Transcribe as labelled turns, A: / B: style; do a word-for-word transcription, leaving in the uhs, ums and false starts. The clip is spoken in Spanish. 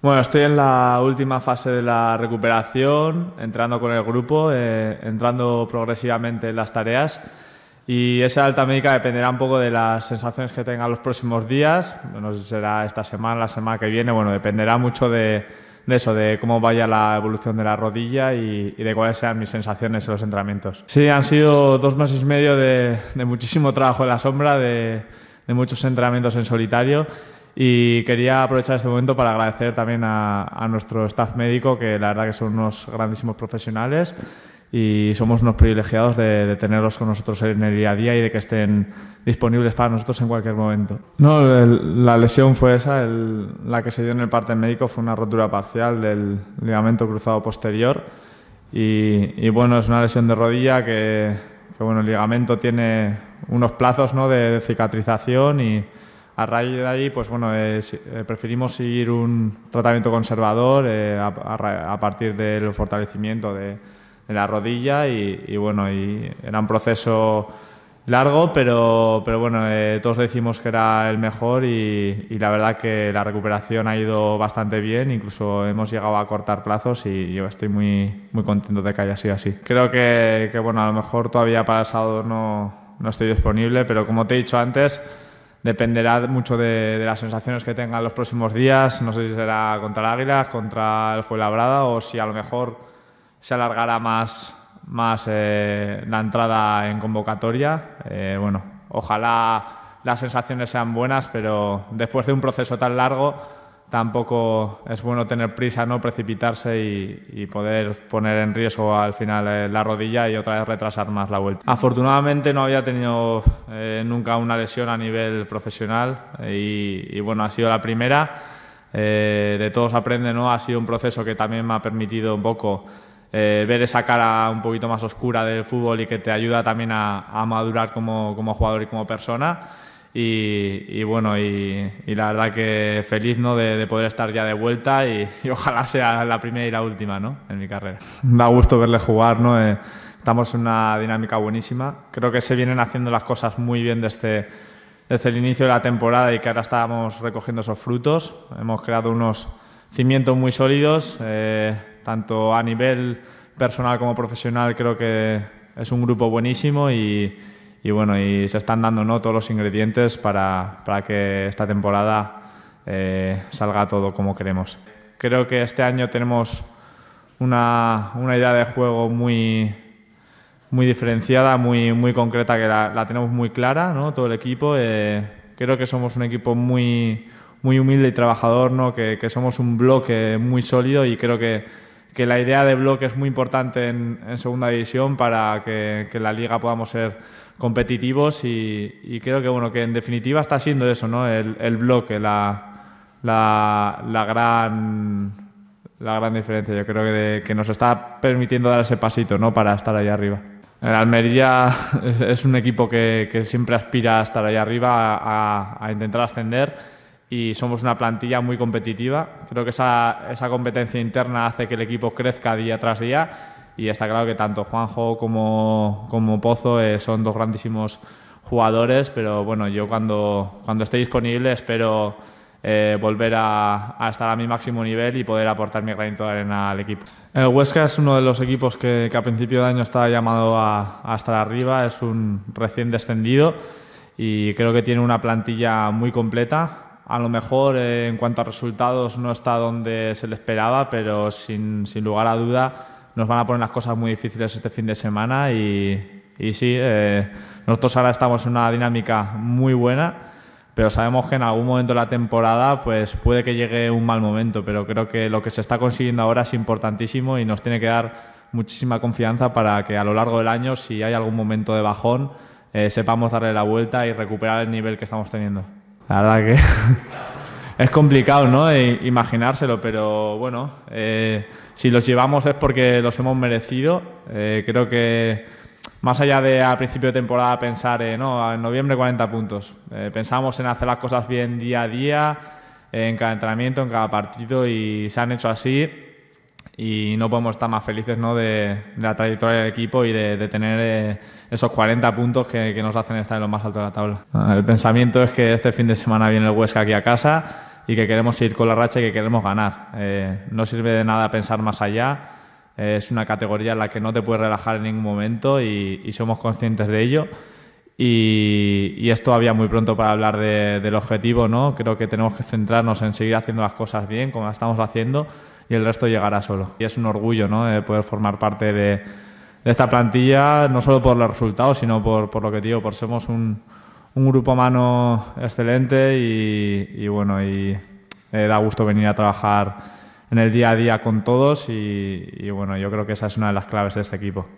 A: Bueno, estoy en la última fase de la recuperación, entrando con el grupo, eh, entrando progresivamente en las tareas, y esa alta médica dependerá un poco de las sensaciones que tenga los próximos días. No sé si será esta semana, la semana que viene, bueno, dependerá mucho de, de eso, de cómo vaya la evolución de la rodilla y, y de cuáles sean mis sensaciones en los entrenamientos. Sí, han sido dos meses y medio de, de muchísimo trabajo en la sombra, de, de muchos entrenamientos en solitario. Y quería aprovechar este momento para agradecer también a, a nuestro staff médico, que la verdad que son unos grandísimos profesionales y somos unos privilegiados de, de tenerlos con nosotros en el día a día y de que estén disponibles para nosotros en cualquier momento. No, el, la lesión fue esa, el, la que se dio en el parte médico fue una rotura parcial del ligamento cruzado posterior y, y bueno, es una lesión de rodilla que, que bueno, el ligamento tiene unos plazos, ¿no?, de, de cicatrización y a raíz de ahí, pues bueno, eh, eh, preferimos seguir un tratamiento conservador eh, a, a, a partir del fortalecimiento de, de la rodilla y, y bueno, y era un proceso largo, pero, pero bueno, eh, todos decimos que era el mejor y, y la verdad que la recuperación ha ido bastante bien, incluso hemos llegado a cortar plazos y yo estoy muy, muy contento de que haya sido así. Creo que, que bueno, a lo mejor todavía para el sábado no, no estoy disponible, pero como te he dicho antes, dependerá mucho de, de las sensaciones que tengan los próximos días. No sé si será contra el Águilas, contra el Fuenlabrada o si a lo mejor se alargará más, más eh, la entrada en convocatoria. Eh, bueno, ojalá las sensaciones sean buenas, pero después de un proceso tan largo tampoco es bueno tener prisa, no precipitarse y, y poder poner en riesgo al final eh, la rodilla y otra vez retrasar más la vuelta. Afortunadamente no había tenido eh, nunca una lesión a nivel profesional y, y bueno, ha sido la primera. Eh, de todos aprende, ¿no? Ha sido un proceso que también me ha permitido un poco eh, ver esa cara un poquito más oscura del fútbol y que te ayuda también a, a madurar como, como jugador y como persona. Y, y bueno, y, y la verdad que feliz, ¿no?, de, de poder estar ya de vuelta y, y ojalá sea la primera y la última, ¿no?, en mi carrera. Da gusto verle jugar, ¿no? Eh, estamos en una dinámica buenísima. Creo que se vienen haciendo las cosas muy bien desde, desde el inicio de la temporada y que ahora estamos recogiendo esos frutos. Hemos creado unos cimientos muy sólidos, eh, tanto a nivel personal como profesional. Creo que es un grupo buenísimo y Y bueno, y se están dando, ¿no?, todos los ingredientes para, para que esta temporada eh, salga todo como queremos. Creo que este año tenemos una, una idea de juego muy, muy diferenciada, muy, muy concreta, que la, la tenemos muy clara, ¿no?, todo el equipo. Eh, creo que somos un equipo muy, muy humilde y trabajador, ¿no?, que, que somos un bloque muy sólido y creo que, que la idea de bloque es muy importante en, en segunda división para que, que en la liga podamos ser competitivos y, y creo que bueno, que en definitiva está siendo eso, ¿no?, el, el bloque, la, la, la gran la gran diferencia. Yo creo que, de, que nos está permitiendo dar ese pasito, ¿no?, para estar ahí arriba. El Almería es, es un equipo que, que siempre aspira a estar ahí arriba, a, a intentar ascender, y somos una plantilla muy competitiva. Creo que esa, esa competencia interna hace que el equipo crezca día tras día. Y está claro que tanto Juanjo como, como Pozo eh, son dos grandísimos jugadores, pero bueno, yo cuando, cuando esté disponible espero eh, volver a, a estar a mi máximo nivel y poder aportar mi granito de arena al equipo. El Huesca es uno de los equipos que, que a principio de año estaba llamado a, a estar arriba, es un recién descendido y creo que tiene una plantilla muy completa. A lo mejor eh, en cuanto a resultados no está donde se le esperaba, pero sin, sin lugar a duda nos van a poner las cosas muy difíciles este fin de semana y, y sí, eh, nosotros ahora estamos en una dinámica muy buena, pero sabemos que en algún momento de la temporada pues puede que llegue un mal momento, pero creo que lo que se está consiguiendo ahora es importantísimo y nos tiene que dar muchísima confianza para que a lo largo del año, si hay algún momento de bajón, eh, sepamos darle la vuelta y recuperar el nivel que estamos teniendo. La verdad que es complicado, ¿no?, e imaginárselo, pero bueno, eh, si los llevamos es porque los hemos merecido. Eh, creo que más allá de al principio de temporada pensar eh, no, en noviembre cuarenta puntos, eh, pensamos en hacer las cosas bien día a día, eh, en cada entrenamiento, en cada partido, y se han hecho así y no podemos estar más felices, ¿no?, de, de la trayectoria del equipo y de, de tener eh, esos cuarenta puntos que, que nos hacen estar en lo más alto de la tabla. El pensamiento es que este fin de semana viene el Huesca aquí a casa. y que queremos ir con la racha y que queremos ganar. Eh, no sirve de nada pensar más allá. Eh, es una categoría en la que no te puedes relajar en ningún momento y, y somos conscientes de ello. Y, y es todavía muy pronto para hablar de, del objetivo, ¿no? Creo que tenemos que centrarnos en seguir haciendo las cosas bien, como las estamos haciendo, y el resto llegará solo. Y es un orgullo, ¿no?, de poder formar parte de, de esta plantilla, no solo por los resultados, sino por, por lo que te digo, por somos un, un grupo humano excelente y, y bueno, y eh, da gusto venir a trabajar en el día a día con todos y, y bueno, yo creo que esa es una de las claves de este equipo.